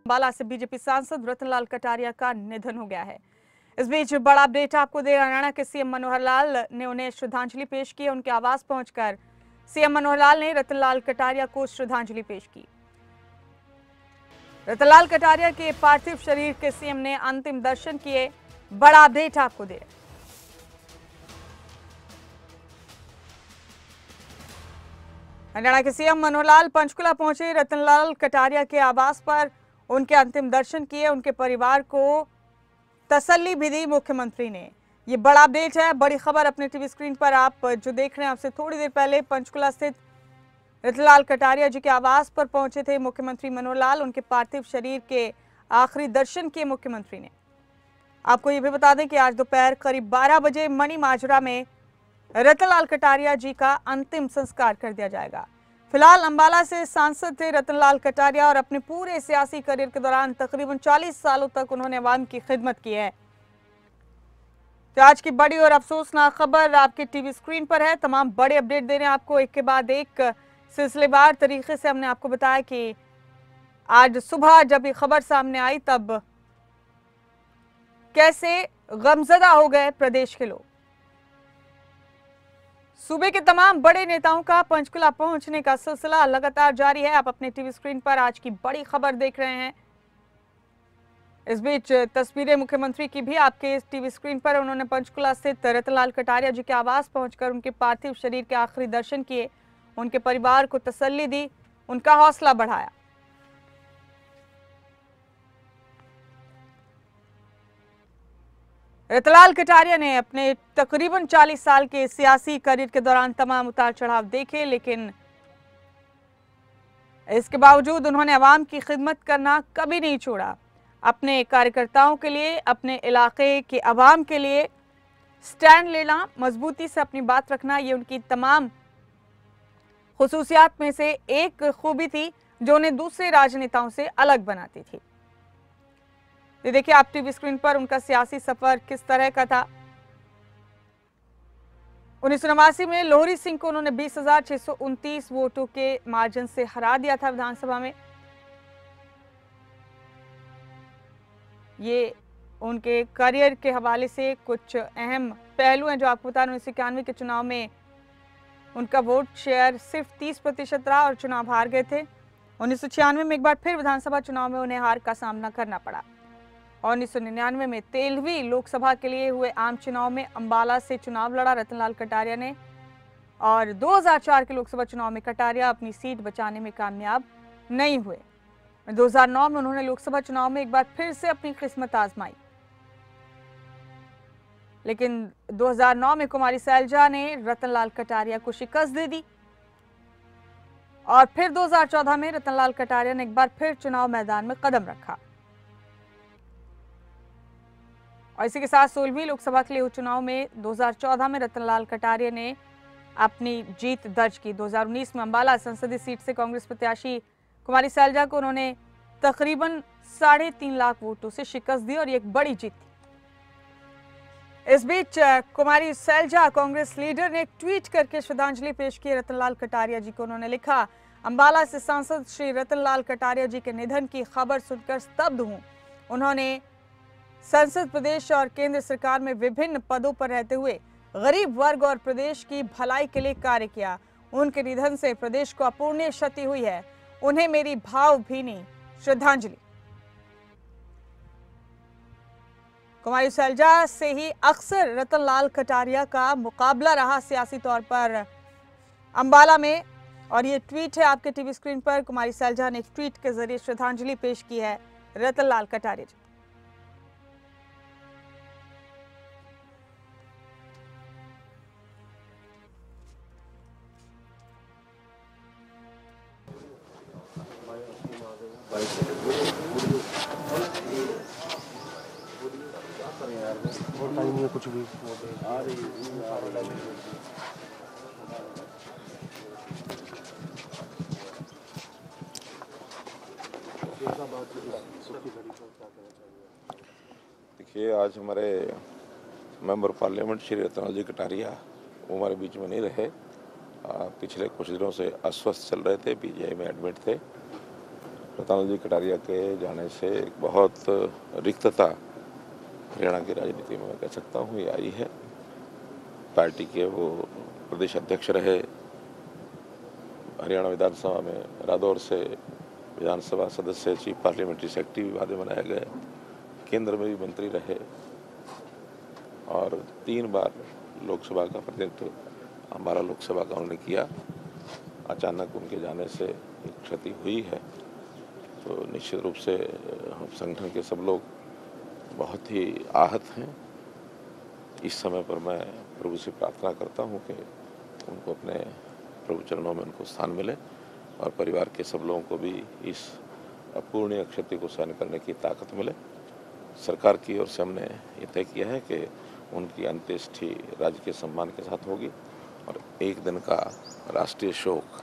अंबाला से बीजेपी सांसद रतनलाल कटारिया का निधन हो गया है। इस बीच बड़ा अपडेट आपको दे हरियाणा के सीएम मनोहर लाल ने उन्हें श्रद्धांजलि पेश की। उनके आवास पहुंचकर सीएम मनोहर लाल ने रतनलाल कटारिया को श्रद्धांजलि पेश की। रतनलाल कटारिया के पार्थिव शरीर के सीएम ने अंतिम दर्शन किए। बड़ा अपडेट आपको दे। हरियाणा के सीएम मनोहर लाल पंचकुला पहुंचे। रतनलाल कटारिया के आवास पर उनके अंतिम दर्शन किए। उनके परिवार को तसल्ली भी दी मुख्यमंत्री ने। ये बड़ा अपडेट है, बड़ी खबर अपने टीवी स्क्रीन पर आप जो देख रहे हैं। आपसे थोड़ी देर पहले पंचकुला स्थित रतनलाल कटारिया जी के आवास पर पहुंचे थे मुख्यमंत्री मनोहर लाल। उनके पार्थिव शरीर के आखिरी दर्शन किए मुख्यमंत्री ने। आपको ये भी बता दें कि आज दोपहर करीब 12 बजे मणि माजरा में रतनलाल कटारिया जी का अंतिम संस्कार कर दिया जाएगा। फिलहाल अंबाला से सांसद थे रतनलाल कटारिया और अपने पूरे सियासी करियर के दौरान तकरीबन 40 सालों तक उन्होंने अवाम की खिदमत की है। तो आज की बड़ी और अफसोसनाक खबर आपके टीवी स्क्रीन पर है। तमाम बड़े अपडेट दे रहे हैं आपको, एक के बाद एक सिलसिलेवार तरीके से। हमने आपको बताया कि आज सुबह जब ये खबर सामने आई तब कैसे गमजदा हो गए प्रदेश के लोग। सूबे के तमाम बड़े नेताओं का पंचकुला पहुंचने का सिलसिला लगातार जारी है। आप अपने टीवी स्क्रीन पर आज की बड़ी खबर देख रहे हैं। इस बीच तस्वीरें मुख्यमंत्री की भी आपके टीवी स्क्रीन पर। उन्होंने पंचकुला स्थित रतनलाल कटारिया जी के आवास पहुंचकर उनके पार्थिव शरीर के आखिरी दर्शन किए। उनके परिवार को तसल्ली दी, उनका हौसला बढ़ाया। रतनलाल कटारिया ने अपने तकरीबन 40 साल के सियासी करियर के दौरान तमाम उतार चढ़ाव देखे, लेकिन इसके बावजूद उन्होंने अवाम की खिदमत करना कभी नहीं छोड़ा। अपने कार्यकर्ताओं के लिए, अपने इलाके के अवाम के लिए स्टैंड लेना, मजबूती से अपनी बात रखना, ये उनकी तमाम खुसूसियात में से एक खूबी थी जो उन्हें दूसरे राजनेताओं से अलग बनाती थी। ये देखिए आप टीवी स्क्रीन पर उनका सियासी सफर किस तरह का था। 1989 में लोहरी सिंह को उन्होंने 20,629 वोटों के मार्जिन से हरा दिया था विधानसभा में। ये उनके करियर के हवाले से कुछ अहम पहलू हैं जो आपको बता। 1991 के चुनाव में उनका वोट शेयर सिर्फ 30% रहा और चुनाव हार गए थे। 1996 में एक बार फिर विधानसभा चुनाव में उन्हें हार का सामना करना पड़ा और 1999 में 13वीं लोकसभा के लिए हुए आम चुनाव में अंबाला से चुनाव लड़ा रतनलाल कटारिया ने और 2004 के लोकसभा चुनाव में कटारिया अपनी सीट बचाने में कामयाब नहीं हुए। 2009 में उन्होंने लोकसभा चुनाव में एक बार फिर से अपनी किस्मत आजमाई, लेकिन 2009 में कुमारी सैलजा ने रतनलाल कटारिया को शिकस्त दे दी और फिर 2014 में रतनलाल कटारिया ने एक बार फिर चुनाव मैदान में कदम रखा और इसी के साथ 16वीं लोकसभा के लिए हुए चुनाव में 2014 में रतनलाल कटारिया ने अपनी जीत दर्ज की। 2019 में अंबाला संसदीय सीट से कांग्रेस प्रत्याशी कुमारी सैलजा को उन्होंने तकरीबन 3.5 लाख वोटों से शिकस्त दी और ये एक बड़ी जीत थी। इस बीच कुमारी सैलजा कांग्रेस लीडर ने एक ट्वीट करके श्रद्धांजलि पेश की रतनलाल कटारिया जी को। उन्होंने लिखा, अंबाला से सांसद श्री रतनलाल कटारिया जी के निधन की खबर सुनकर स्तब्ध हूं। उन्होंने संसद, प्रदेश और केंद्र सरकार में विभिन्न पदों पर रहते हुए गरीब वर्ग और प्रदेश की भलाई के लिए कार्य किया। उनके निधन से प्रदेश को अपूरणीय क्षति हुई है। उन्हें मेरी भावभीनी श्रद्धांजलि। कुमारी सैलजा से ही अक्सर रतनलाल कटारिया का मुकाबला रहा सियासी तौर पर अंबाला में और ये ट्वीट है आपके टीवी स्क्रीन पर। कुमारी सैलजा ने एक ट्वीट के जरिए श्रद्धांजलि पेश की है रतनलाल कटारिया जी। कुछ भी देखिए, आज हमारे मेंबर पार्लियामेंट श्री रतनलाल जी कटारिया वो हमारे बीच में नहीं रहे। पिछले कुछ दिनों से अस्वस्थ चल रहे थे, पीजीआई में एडमिट थे रतन जी कटारिया के जाने से एक बहुत रिक्तता हरियाणा की राजनीति में मैं कह सकता हूँ ये आई है। पार्टी के वो प्रदेश अध्यक्ष रहे, हरियाणा विधानसभा में रादौर से विधानसभा सदस्य, चीफ पार्लियामेंट्री सेक्रेटरी भी बाद में बनाए गए, केंद्र में भी मंत्री रहे और 3 बार लोकसभा का प्रतिनिधित्व हमारा लोकसभा का उन्होंने किया। अचानक उनके जाने से एक क्षति हुई है, तो निश्चित रूप से हम संगठन के सब लोग बहुत ही आहत हैं। इस समय पर मैं प्रभु से प्रार्थना करता हूं कि उनको अपने प्रभु चरणों में उनको स्थान मिले और परिवार के सब लोगों को भी इस अपूर्णीय क्षति को सहन करने की ताकत मिले। सरकार की ओर से हमने ये तय किया है कि उनकी अंत्येष्टि राजकीय सम्मान के साथ होगी और एक दिन का राष्ट्रीय शोक,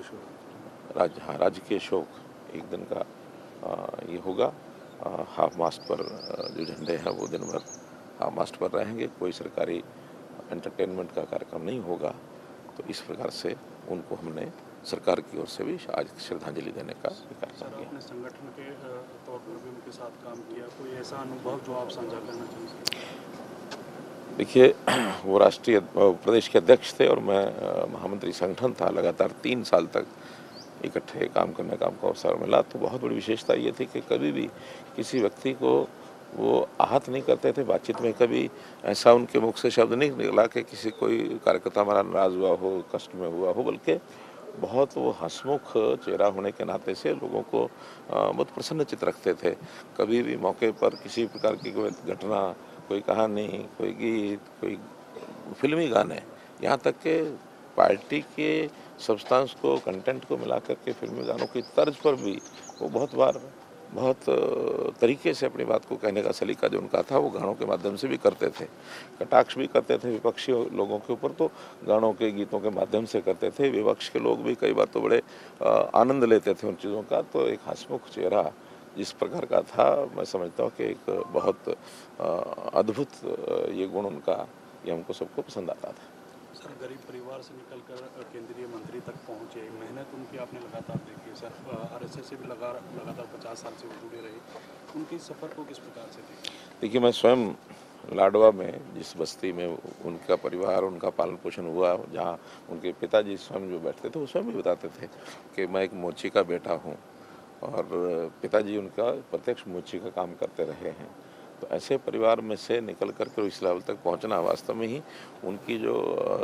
राजकीय शोक एक दिन का ये होगा। हाफ मास्ट पर जो झंडे हैं वो दिन भर हाफ मास्ट पर रहेंगे, कोई सरकारी एंटरटेनमेंट का कार्यक्रम नहीं होगा। तो इस प्रकार से उनको हमने सरकार की ओर से भी आज श्रद्धांजलि देने का कार्यक्रम किया। आपने संगठन के तौर पर भी उनके साथ काम किया, कोई ऐसा अनुभव जो आप साझा करना चाहेंगे? देखिए, वो राष्ट्रीय प्रदेश के अध्यक्ष थे और मैं महामंत्री संगठन था। लगातार 3 साल तक इकट्ठे काम करने का हमको अवसर मिला। तो बहुत बड़ी विशेषता ये थी कि कभी भी किसी व्यक्ति को वो आहत नहीं करते थे। बातचीत में कभी ऐसा उनके मुख से शब्द नहीं निकला कि किसी कोई कार्यकर्ता हमारा नाराज हुआ हो, कष्ट में हुआ हो, बल्कि बहुत वो हंसमुख चेहरा होने के नाते से लोगों को बहुत प्रसन्नचित्त रखते थे। कभी भी मौके पर किसी प्रकार की कोई घटना, कोई कहानी, कोई गीत, कोई फिल्मी गाने, यहाँ तक कि पार्टी के सब्सटेंस को, कंटेंट को मिला करके फिल्मी गानों की तर्ज पर भी वो बहुत बार बहुत तरीके से अपनी बात को कहने का सलीका जो उनका था वो गानों के माध्यम से भी करते थे। कटाक्ष भी करते थे विपक्षी लोगों के ऊपर, तो गानों के, गीतों के माध्यम से करते थे। विपक्ष के लोग भी कई बार तो बड़े आनंद लेते थे उन चीज़ों का। तो एक हंसमुख चेहरा जिस प्रकार का था, मैं समझता हूँ कि एक बहुत अद्भुत ये गुण उनका, ये हमको सबको पसंद आता था। सर, गरीब परिवार से निकलकर केंद्रीय मंत्री तक पहुंचे, मेहनत उनकी आपने लगातार देखी है। सर, आरएसएस से भी लगातार 50 साल से वो जुड़े रहे, उनके सफ़र को किस प्रकार से देखिए? देखिए, मैं स्वयं लाडवा में जिस बस्ती में उनका परिवार, उनका पालन पोषण हुआ, जहाँ उनके पिताजी स्वयं जो बैठते थे वो स्वयं भी बताते थे कि मैं एक मोची का बेटा हूँ और पिताजी उनका प्रत्यक्ष मोची का काम करते रहे हैं। तो ऐसे परिवार में से निकल करके इस लेवल तक पहुंचना वास्तव में ही उनकी जो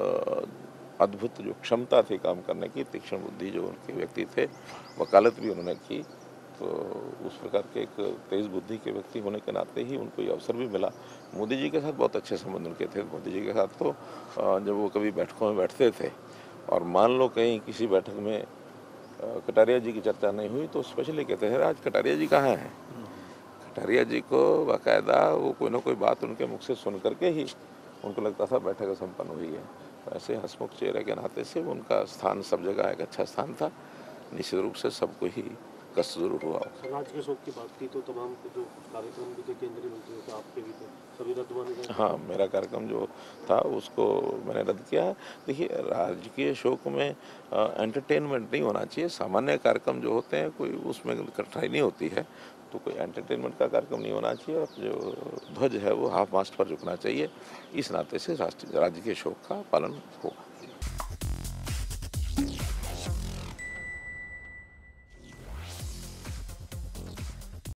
अद्भुत जो क्षमता थी काम करने की, तीक्ष्ण बुद्धि जो उनके व्यक्ति थे, वकालत भी उन्होंने की। तो उस प्रकार के एक तेज़ बुद्धि के व्यक्ति होने के नाते ही उनको ये अवसर भी मिला। मोदी जी के साथ बहुत अच्छे संबंध उनके थे। मोदी जी के साथ तो जब वो कभी बैठकों में बैठते थे और मान लो कहीं किसी बैठक में कटारिया जी की चर्चा नहीं हुई तो स्पेशली कहते थे, आज कटारिया जी कहाँ हैं। कटारिया जी को बाकायदा वो कोई ना कोई बात उनके मुख से सुन करके ही उनको लगता था बैठक संपन्न हुई है। तो ऐसे हंसमुख चेहरे के नाते से उनका स्थान सब जगह एक अच्छा स्थान था। निश्चित रूप से सबको ही कष्ट जरूर हुआ। समाज के शोक की बात की तो तमाम जो कार्यक्रम भी थे केंद्रीय मंत्रियों के, आपके भी थे, सभी रद्द होने गए। हाँ, मेरा कार्यक्रम जो था उसको मैंने रद्द किया है। देखिए, राजकीय शोक में एंटरटेनमेंट नहीं होना चाहिए। सामान्य कार्यक्रम जो होते हैं कोई उसमें कठिनाई नहीं होती है, तो कोई एंटरटेनमेंट का कार्यक्रम नहीं होना चाहिए और जो ध्वज है वो हाफ मास्ट पर झुकना चाहिए। इस नाते से राजकीय शोक का पालन होगा।